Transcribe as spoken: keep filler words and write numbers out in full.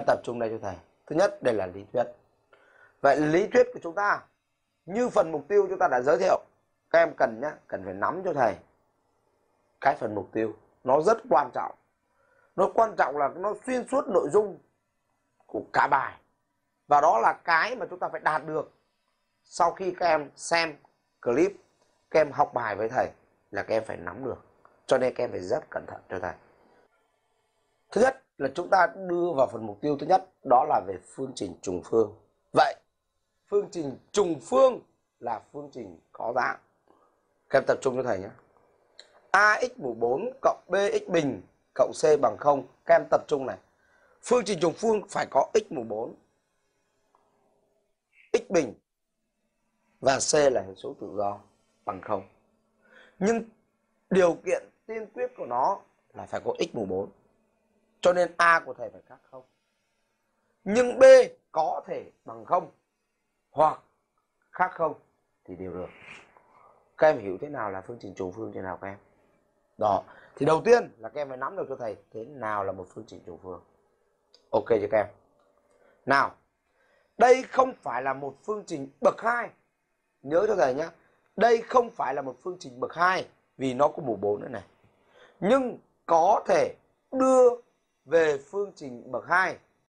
tập trung đây cho thầy. Thứ nhất, đây là lý thuyết. Vậy lý thuyết của chúng ta, như phần mục tiêu chúng ta đã giới thiệu, các em cần nhá, cần phải nắm cho thầy cái phần mục tiêu. Nó rất quan trọng. Nó quan trọng là nó xuyên suốt nội dung của cả bài. Và đó là cái mà chúng ta phải đạt được sau khi các em xem clip, các em học bài với thầy, là các em phải nắm được. Cho nên các em phải rất cẩn thận cho thầy. Thứ nhất là chúng ta đưa vào phần mục tiêu thứ nhất, đó là về phương trình trùng phương. Vậy phương trình trùng phương là phương trình có dạng. Các em tập trung cho thầy nhé. Ax mũ bốn cộng bx bình cộng c bằng không. Các em tập trung này. Phương trình trùng phương phải có x mũ bốn, x bình và c là hệ số tự do bằng không. Nhưng điều kiện tiên quyết của nó là phải có x mũ bốn. Cho nên A của thầy phải khác không. Nhưng B có thể bằng không hoặc khác không thì đều được. Các em hiểu thế nào là phương trình trùng phương thế nào các em? Đó. Thì đầu tiên là các em phải nắm được cho thầy thế nào là một phương trình trùng phương. Ok chưa các em? Nào, đây không phải là một phương trình bậc hai. Nhớ cho thầy nhé. Đây không phải là một phương trình bậc hai vì nó có mũ bốn nữa này. Nhưng có thể đưa về phương trình bậc hai